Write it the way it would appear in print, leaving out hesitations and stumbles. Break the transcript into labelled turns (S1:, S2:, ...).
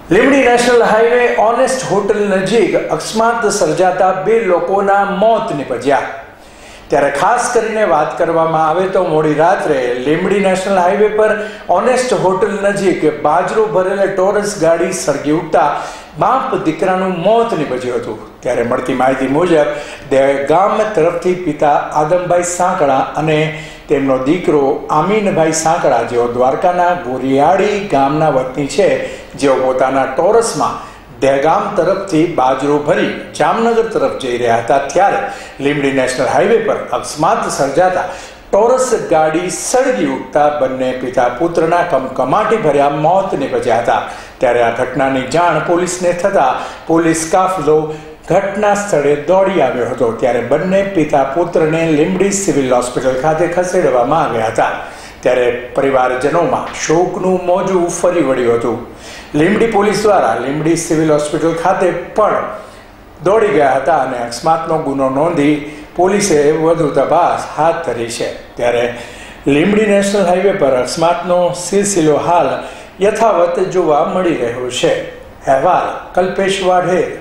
S1: Limbdi national highway honest hotel નજીક અકસ્માત સર્જાતા 2 લોકોના મોત નિપજ્યા। ત્યારે ખાસ કરીને વાત કરવામાં આવે તો મોડી રાત્રે લીંબડી નેશનલ હાઈવે પર ઓનેસ્ટ હોટલ નજીક બાજરો ભરેલ ટોરસ ગાડી સળગી ઉઠતા બાપ દીકરાનું મોત નિપજ્યું હતું। ત્યારે મળતી માહિતી મુજબ દહેગામ તરફથી પિતા આદમભાઈ સાંકળા અને તેમનો દીકરો આમીનભાઈ સાંકળા જેઓ દ્વારકાના ગોરિયાળી ગામના વતની છે, જેઓ પોતાના ટોરસમાં દહેગામ તરફથી બાજરો ભરી જામનગર તરફ જઈ રહ્યા હતા, ત્યારે લીંબડી નેશનલ હાઈવે પર અકસ્માત સર્જાતા ટોરસ ગાડી સળગી ઉઠતા બંને પિતા પુત્રના કમકમાટી ભર્યા મોત નિપજ્યા હતા। ત્યારે આ ઘટનાની જાણ પોલીસને થતાં પોલીસ કાફલો ઘટના સ્થળે દોડી આવ્યો હતો। ત્યારે બંને પિતા પુત્રને લીંબડી સિવિલ હોસ્પિટલ ખાતે ખસેડવામાં આવ્યા હતા। ત્યારે પરિવારજનોમાં શોકનું મોજું ફરી વળ્યું હતું। લીંબડી પોલીસ દ્વારા લીંબડી સિવિલ હોસ્પિટલ ખાતે પણ દોડી ગયા હતા અને અકસ્માતનો ગુનો નોંધી પોલીસે વધુ તપાસ હાથ ધરી છે। ત્યારે લીંબડી નેશનલ હાઈવે પર અકસ્માતનો સિલસિલો હાલ યથાવત જોવા મળી રહ્યો છે। અહેવાલ કલ્પેશ વાઢેર।